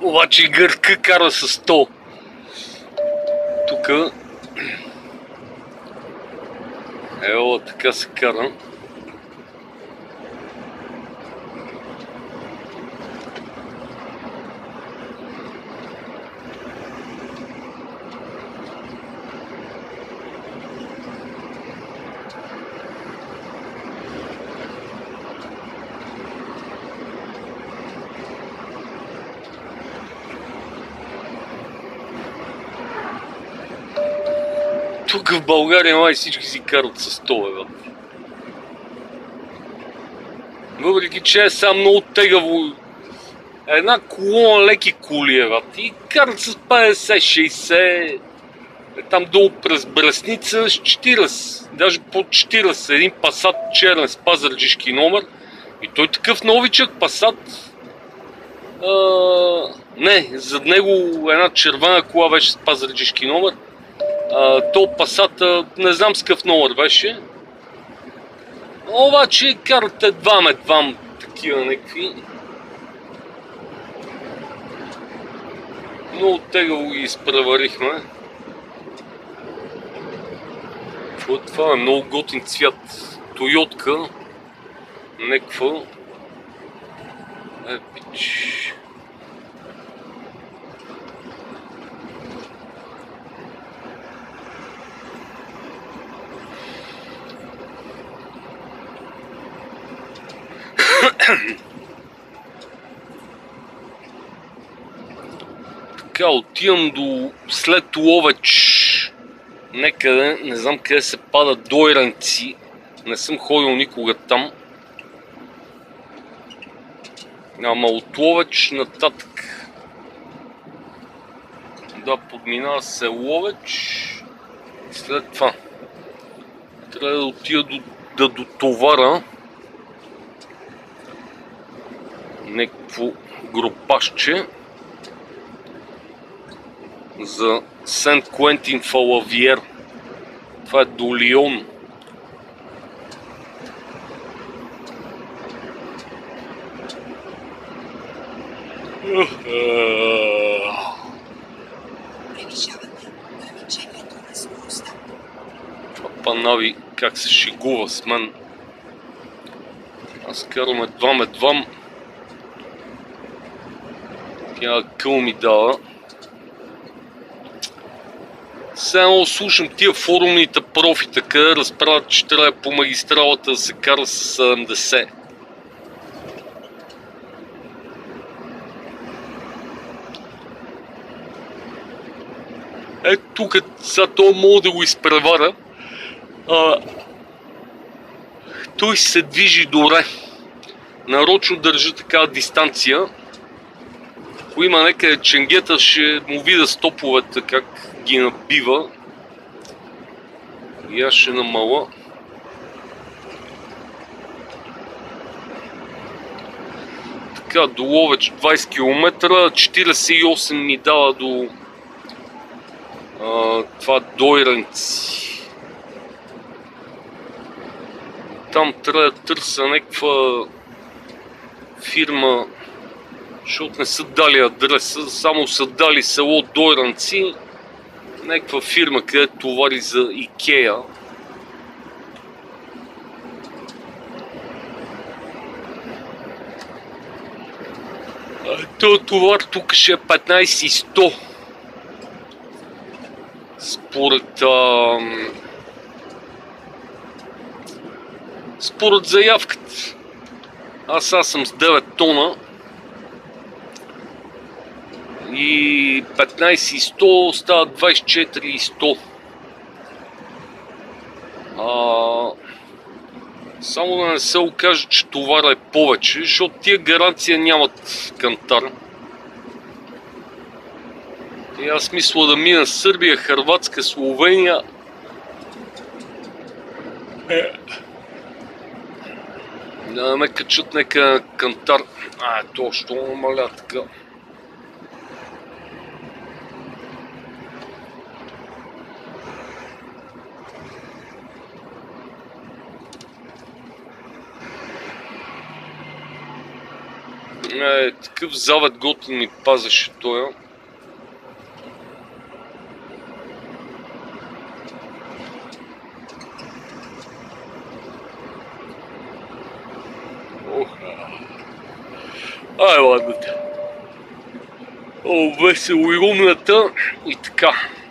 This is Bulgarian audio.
Обаче гърка кара с 100. Тук ево така се кара. Тук в България май всички си карат с 100 евро. Въпреки че е сега много тегаво. Една колона леки коли и карат с 50-60, там долу през Брестница с 40, даже под 40, един Пасат черен с пазарджишки номер и той такъв новичък Пасат. Не, зад него една червена кола беше с пазарджишки номер. То Пасата не знам с какъв номер беше. Обаче карат едвам такива някакви. Много тегаво ги изпреварихме. Това е много готин цвят. Тойотка. Неква. Пич. Така, отивам до след Ловеч некъде, не знам къде се пада, Дойранци. Не съм ходил никога там. Ама от Ловеч нататък. Да, подминава се Ловеч. И след това трябва да отида до товара някакво групашче за Сент Куентин Фалавиер. Това е до Лион. Това Панави как се шегува с мен. Аз карам едвам. Тя къл ми дава. Сега много слушам тия форумните профита, къде разправят, че трябва по магистралата да се кара с 70. Ето тук, сега това мога да го изпреваря. Той се движи добре. Нарочно държа такава дистанция. Ако има някъде ченгета, ще му видя стоповете как ги набива. И аз ще намаля. Така, до Ловеч 20 км, 48 ми дава до това Дойранци. Там трябва да търся някаква фирма, защото не са дали адреса, само са дали село Дойранци, някаква фирма, където товари за Икея. Този товар тук ще е 15,100. Според заявката. Аз съм с 9 тона. И 15,100 става 24,100. Само да не се окаже, че товара е повече, защото тия гаранция нямат кантар. И аз мисля да мина Сърбия, Хърватска, Словения. Да ме качат нека кантар. Точно намаля така. Такъв завет готин ми пазеше тоя. Ай, ладно. О, весело и умната и така.